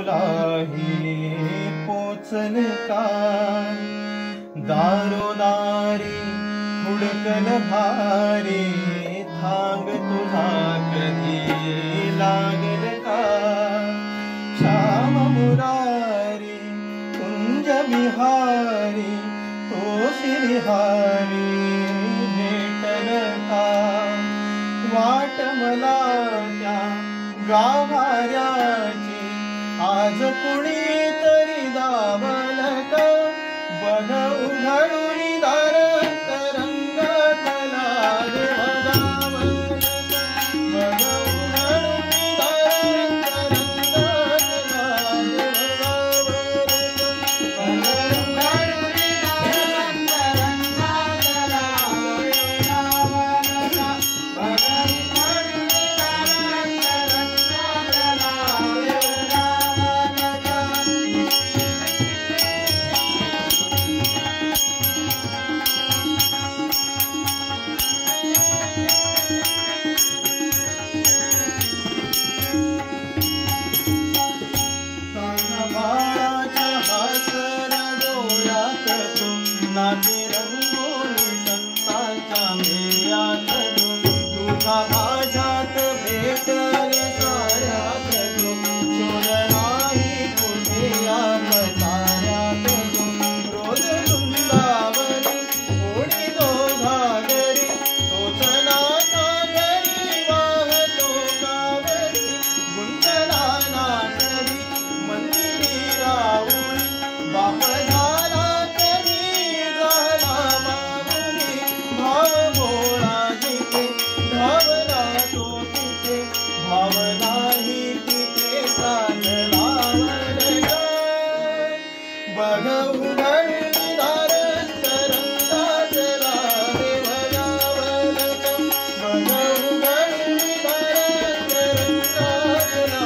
तुलाही पोचल का? दारोदारी हुडकल भारी थांग तुला कधी लागल का? श्याम मुरारी कुंज विहारी तो श्रीहारी भेटल का? वाट मला त्या गाभाऱ्याची आज कुणीतरी दावल का? बघ उघडून दार रंग कला देवगावल का? बघ उघडून दार रंग कला देवगावल का? बघ उघडून दार रंग कला देवगावल का? बघ नाचे रंगोली संतांच्या मेळ्यात तुझा माझ्यात भेटल साऱ्यात शोध नाही कुठे या पसाऱ्यात रोज वृंदावनी ओढी दोघागरी तोच नाथा घरी वाहतो कावरी गुंतला नाटरी मंदिरी राऊळी बाप झाला भावनाही तिथे सांगलावल का? बघ उघडून दार रंगातला देवगावल का? बघ उघडून दार रंगातला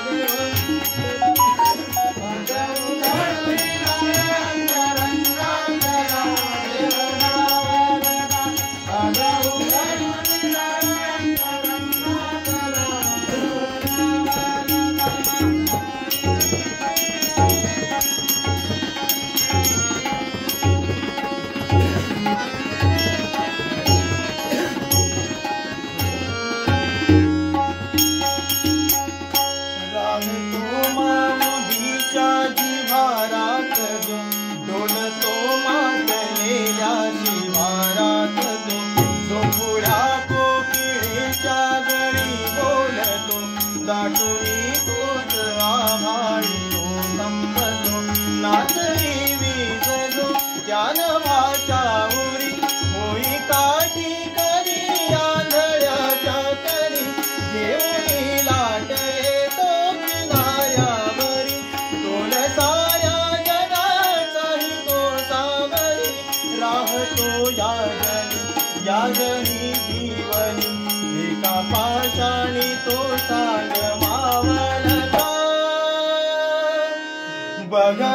डोलतो मातलेल्या शिवारात जो पुढ्या कोकिळेच्या गळी बोलतो दाटुनी तोच आभाळी तो संपतो नाचरी विजलो ज्ञान वाचावरी होई काठी करी आंधळ्याच्या करी घेऊन लाटले तो किनाऱ्यावरी तोल साऱ्या राहतो या जनी जीवनी एका पाषाणी तो सांग मावल का? बघ